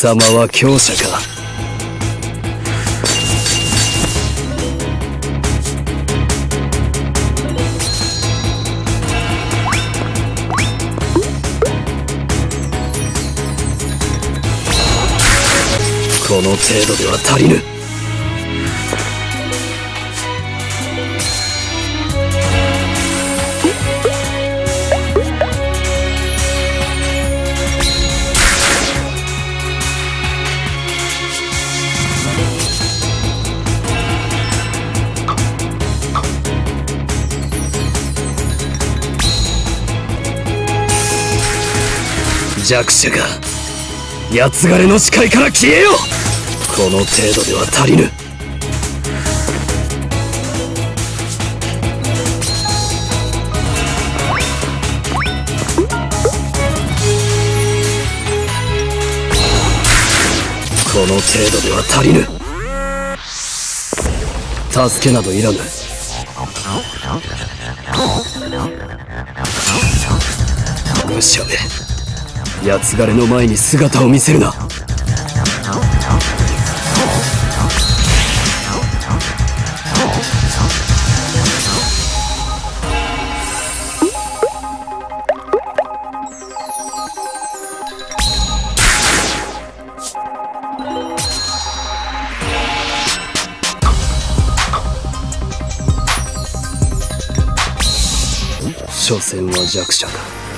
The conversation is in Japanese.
様は強者か。この程度では足りぬ。弱者が八つ枯れの視界から消えよ。この程度では足りぬ。この程度では足りぬ。助けなどいらぬ。愚者め、八つ枯れの前に姿を見せるな。所詮は弱者か。